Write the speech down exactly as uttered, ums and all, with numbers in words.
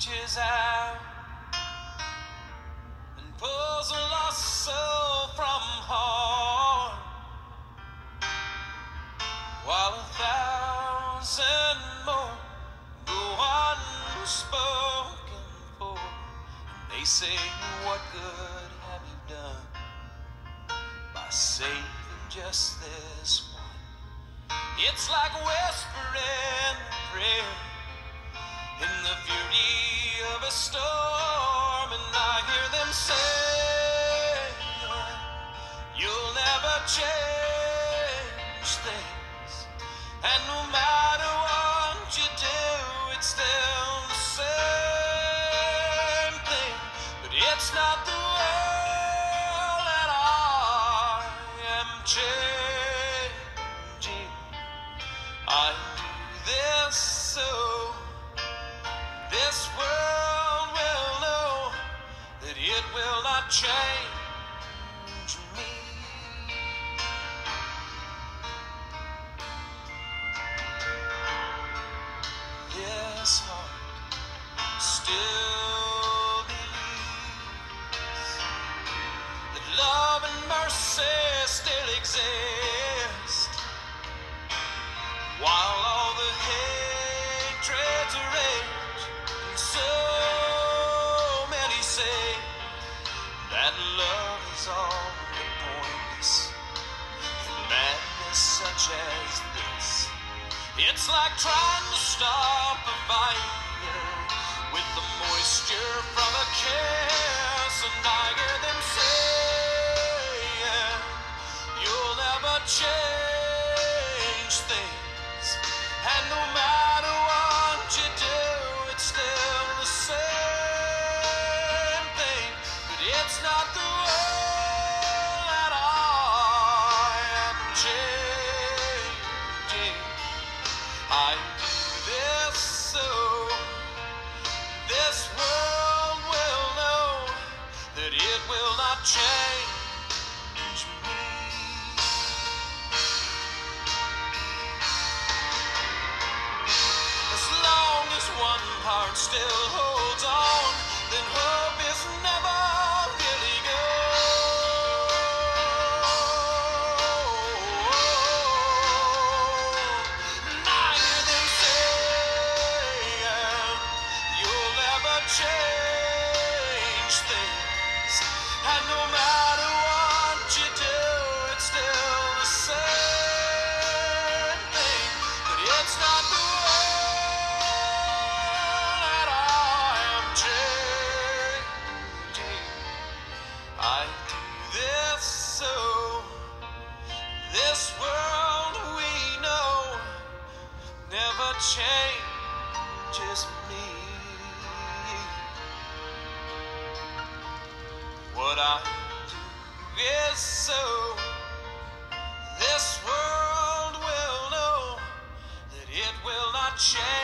reaches out and pulls a lost soul from harm, while a thousand more go unspoken for. And they say, what good have you done by saving just this one? It's like whispering a prayer in the fury of a storm, and I hear them say, you'll never change things, and no matter what you do, it's still the same thing. But it's not the world that I am changing. I do this so this world will know that it will not change me. This heart still believes that love and mercy still exist, while all the hatred's rage, and so many say that love is all but pointless in madness such as this. It's like trying to stop a fire with the moisture from a kiss, and I hear them say, you'll never change things, and no matter what you do, it's still the same thing. But it's not the world that I am changing. I do this so this world will know that it will not change me. As long as one heart still holds on, then hope is never really gone. And I hear them say, you'll never change things, and no matter what you do, it's still the same thing. But it's not the world that I am changing. I do this so this world we know never changes me. What I do is so this world will know that it will not change.